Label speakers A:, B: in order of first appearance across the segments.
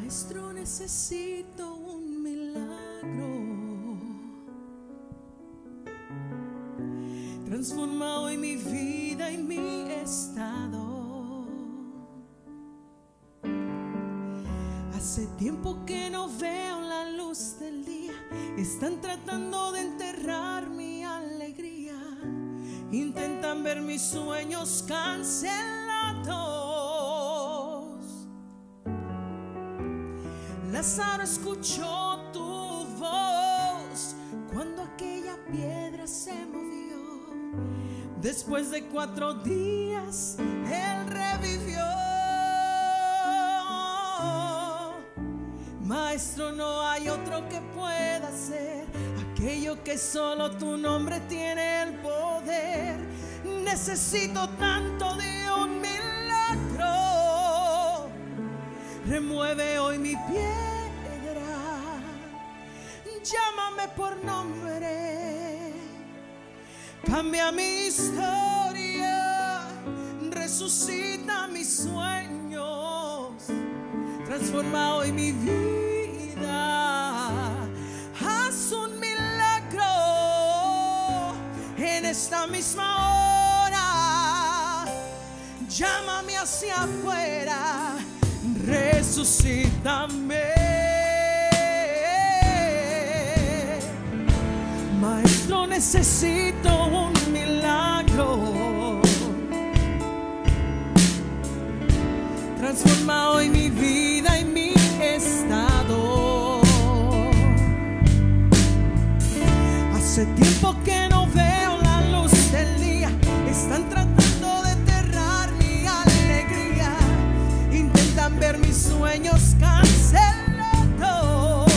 A: Maestro, necesito un milagro. Transforma hoy mi vida y mi estado. Hace tiempo que no veo la luz del día. Están tratando de enterrar mi alegría. Intentan ver mis sueños cancelados. Lázaro escuchó tu voz cuando aquella piedra se movió. Después de 4 días él revivió. Maestro, no hay otro que pueda hacer aquello que solo tu nombre tiene el poder. Necesito tanto de un milagro. Remueve hoy mi piedra, llámame por nombre, cambia mi historia, resucita mis sueños, transforma hoy mi vida. Haz un milagro en esta misma hora, llámame hacia afuera, resucítame. Maestro, necesito un milagro. Transforma hoy mi vida y mi estado. Hace tiempo que no veo la luz del día. Están tratando de enterrar mi alegría. Intentan ver mis sueños cancelados.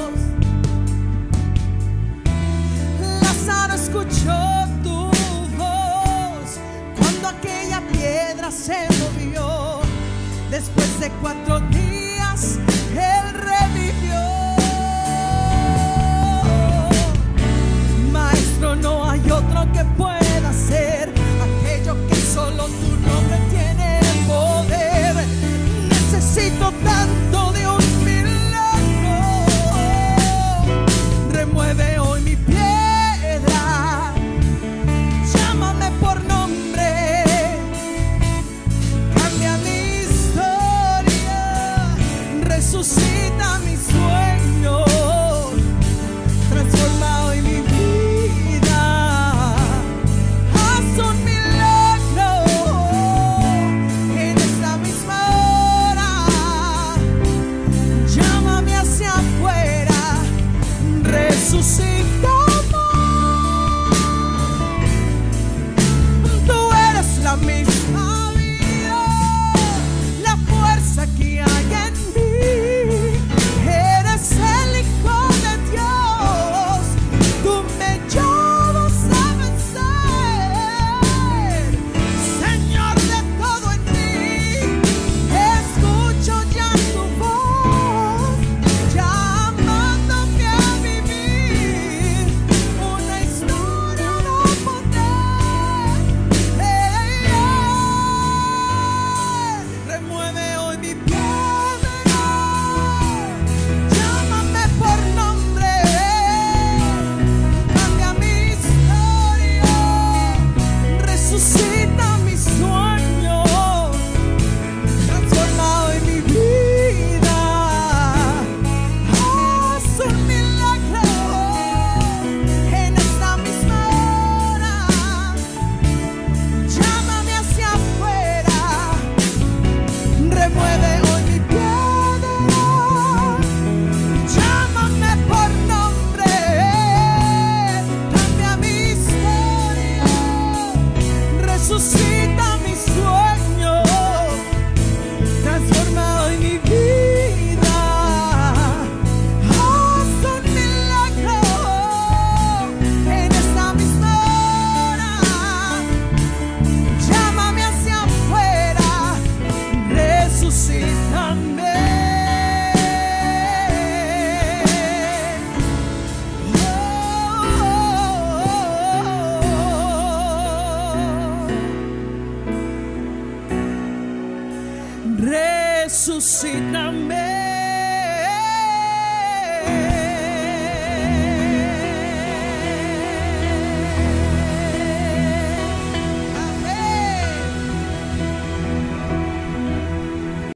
A: Lázaro escuchó tu voz cuando aquella piedra se movió. Después de 4 días él revivió. Maestro, no hay otro que pueda hacer aquello que solo tu nombre tiene el poder. Necesito tanto de un milagro. Remueve hoy mi piedra, llámame por nombre, cambia mi historia, resucita mis sueños, transforma hoy mi vida. Haz un milagro en esta misma hora, llámame hacia afuera, resucítame. Tú eres la misma vida, la fuerza que hay en mí. Eres el Hijo de Dios, tú me llamas a vencer. Señor de todo en mí, escucho ya tu voz, llamándome a vivir una historia de poder. Remueve hoy mi piedra, llámame por nombre, cambia mi historia, resucita mis sueños, transforma hoy mi vida. Haz un milagro en esta misma hora, llámame hacia afuera, remueve hoy mi piedra, llámame por nombre, cambia mi historia, resucita mis sueños, transforma hoy mi vida. Haz un milagro en esta misma hora, llámame hacia afuera, resucítame. Resucítame.